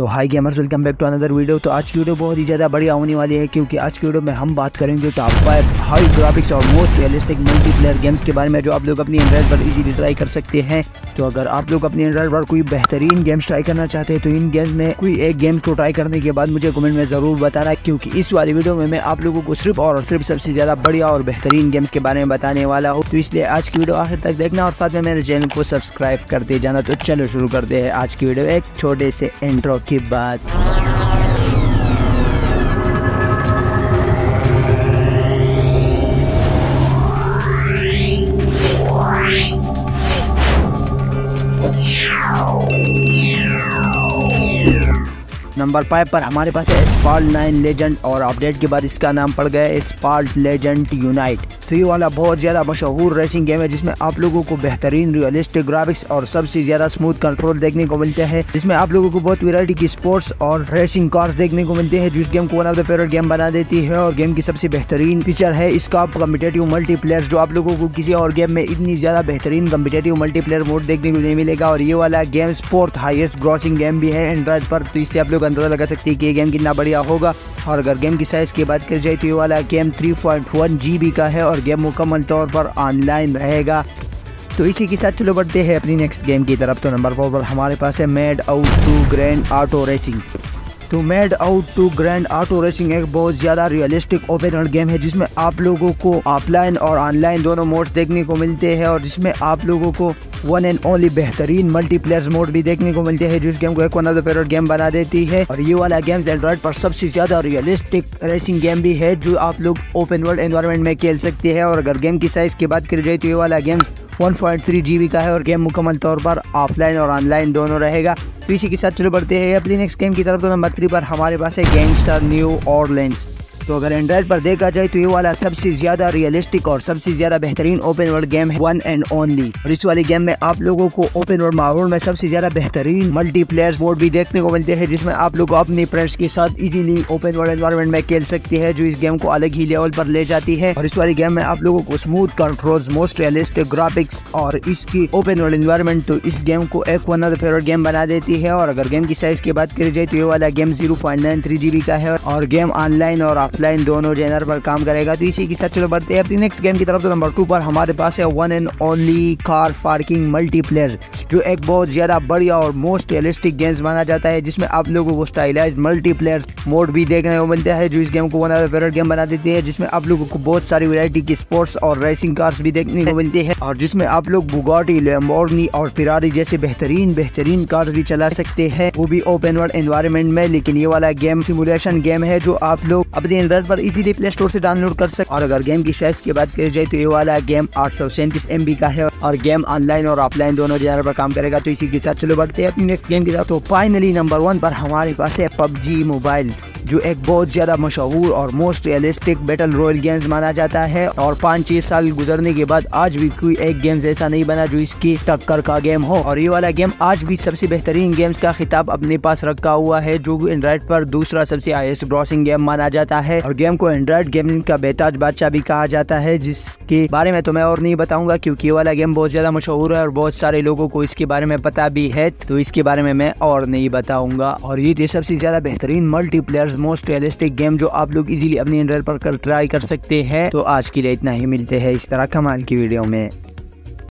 तो hi gamers, welcome back to another video. तो आज की वीडियो बहुत ही ज़्यादा बढ़िया होने वाली है, क्योंकि आज की वीडियो में हम बात करेंगे टॉप 5 हाई ग्राफिक्स और मोस्ट रियलिस्टिक मल्टीप्लेयर गेम्स के बारे में, जो आप लोग अपनी एंड्रॉइड पर इजीली ट्राई कर सकते हैं। तो अगर आप लोग अपनी एंड्रॉइड पर कोई बेहतरीन गेम्स ट्राई करना चाहते हैं तो इन गेम्स में कोई एक गेम को ट्राई करने के बाद मुझे कमेंट में ज़रूर बताना, क्योंकि इस वाली वीडियो में मैं आप लोगों को सिर्फ और सिर्फ सबसे ज़्यादा बढ़िया और बेहतरीन गेम्स के बारे में बताने वाला हूँ। तो इसलिए आज की वीडियो आखिर तक देखना और साथ में मेरे चैनल को सब्सक्राइब करते जाना। तो चलो शुरू करते हैं आज की वीडियो एक छोटे से इंट्रो के बाद। नंबर 5 पर हमारे पास है एस्फाल्ट 9 लेजेंड, और अपडेट के बाद इसका नाम पड़ गया एस्फाल्ट लेजेंड यूनाइट। तो ये वाला बहुत ज़्यादा मशहूर रेसिंग गेम है, जिसमें आप लोगों को बेहतरीन रियलिस्टिक ग्राफिक्स और सबसे ज़्यादा स्मूथ कंट्रोल देखने को मिलते हैं, जिसमें आप लोगों को बहुत वैरायटी की स्पोर्ट्स और रेसिंग कार्स देखने को मिलते हैं, जो इस गेम को one of the favourite game बना देती है। और गेम की सबसे बेहतरीन फीचर है इसका कॉम्पिटिटिव मल्टीप्लेयर, जो आप लोगों को किसी और गेम में इतनी ज़्यादा बेहतरीन कॉम्पिटिटिव मल्टीप्लेयर मोड देखने को नहीं मिलेगा। और ये वाला game 4th highest grossing game भी है एंड्रॉइड पर, तो इससे आप लोग अंदाजा लगा सकते हैं कि ये गेम कितना बढ़िया होगा। और अगर गेम की साइज की बात करी जाए तो ये वाला गेम 3.1 GB का है, और गेम मुकम्मल तौर पर ऑनलाइन रहेगा। तो इसी के साथ चलो बढ़ते हैं अपनी नेक्स्ट गेम की तरफ। तो नंबर 4 पर हमारे पास है made out two grand auto racing. तो made out two grand auto racing एक बहुत ज़्यादा रियलिस्टिक ओपन वर्ल्ड गेम है, जिसमें आप लोगों को ऑफलाइन और ऑनलाइन दोनों मोड्स देखने को मिलते हैं, और जिसमें आप लोगों को वन एंड ओनली बेहतरीन मल्टीप्लेयर मोड भी देखने को मिलते हैं, जो इस गेम को एक one of the favourite game बना देती है। और ये वाला गेम एंड्रॉइड पर सबसे ज़्यादा रियलिस्टिक रेसिंग गेम भी है, जो आप लोग ओपन वर्ल्ड एनवायरनमेंट में खेल सकते हैं। और अगर गेम की साइज़ की बात करी जाए तो ये वाला गेम 1.3 GB का है, और गेम मुकम्मल तौर पर ऑफलाइन और ऑनलाइन दोनों रहेगा। तो इसी के साथ चलो बढ़ते हैं अपनी नेक्स्ट गेम की तरफ। तो नंबर 3 पर हमारे पास है गैंगस्टर न्यू ऑरलीन्स। तो अगर एंड्रॉइड पर देखा जाए तो ये वाला सबसे ज़्यादा रियलिस्टिक और सबसे ज़्यादा बेहतरीन ओपन वर्ल्ड गेम है, वन एंड ओनली। और इस वाली गेम में आप लोगों को ओपन वर्ल्ड माहौल में सबसे ज़्यादा बेहतरीन मल्टीप्लेयर मोड भी देखने को मिलते हैं, जिसमें आप लोग अपने फ्रेंड्स के साथ इजीली ओपन वर्ल्ड एनवायरनमेंट में खेल सकते हैं, जो इस गेम को अलग ही लेवल पर ले जाती है। और इस वाली गेम में आप लोगों को smooth controls, most realistic graphics और इसकी ओपन वर्ल्ड एनवायरनमेंट, तो इस गेम को एक one of the favourite game बना देती है। और अगर गेम की साइज की बात करी जाए तो ये वाला गेम 0.93 GB का है, और गेम ऑनलाइन और ऑफलाइन दोनों पर काम करेगा। तो इसी के साथ चलो बढ़ते हैं अपनी नेक्स्ट गेम की तरफ। तो नंबर 2 पर हमारे पास है one and only car parking multiplayer, जो एक बहुत ज्यादा बढ़िया और मोस्ट रियलिस्टिक गेम्स माना जाता है, जिसमें आप लोगों को स्टाइलाइज्ड मल्टीप्लेयर मोड भी देखने को मिलता है, जो इस गेम को one of the favourite game बना देती है, जिसमें आप लोगों को बहुत सारी वैरायटी की स्पोर्ट्स और रेसिंग कार्स भी देखने को मिलती है, और जिसमें आप लोग बुगाटी, लैम्बोर्गिनी और फेरारी जैसे बेहतरीन कार्स भी चला सकते हैं, वो भी ओपन वर्ल्ड एनवायरनमेंट में। लेकिन ये वाला गेम सिमुलेशन गेम है, जो आप लोग अपने एंड्रॉइड पर इजीली प्ले स्टोर से डाउनलोड कर सकते। और अगर गेम की साइज की बात करी जाए तो ये वाला गेम 837 MB का है, और गेम ऑनलाइन और ऑफलाइन दोनों जगह पर काम करेगा। तो इसी के साथ चलो बढ़ते हैं अपनी नेक्स्ट गेम की तरफ। तो फाइनली नंबर 1 पर हमारे पास है PUBG मोबाइल, जो एक बहुत ज्यादा मशहूर और most realistic battle royale games माना जाता है। और 5-6 साल गुजरने के बाद आज भी कोई एक गेम ऐसा नहीं बना जो इसकी टक्कर का गेम हो। और ये वाला गेम आज भी सबसे बेहतरीन गेम्स का खिताब अपने पास रखा हुआ है, जो एंड्रॉइड पर दूसरा सबसे हाईएस्ट ग्रॉसिंग गेम माना जाता है। और गेम को एंड्रॉइड गेमिंग का बेताज बादशाह भी कहा जाता है, जिसके बारे में तो मैं और नहीं बताऊंगा, क्योंकि ये वाला गेम बहुत ज्यादा मशहूर है और बहुत सारे लोगों को इसके बारे में पता भी है, तो इसके बारे में मैं और नहीं बताऊंगा। और ये थे सबसे ज्यादा बेहतरीन मल्टीप्लेयर मोस्ट रियलिस्टिक गेम, जो आप लोग इजीली अपने एंड्रॉइड पर ट्राई कर सकते हैं। तो आज के लिए इतना ही, मिलते हैं इस तरह कमाल की वीडियो में।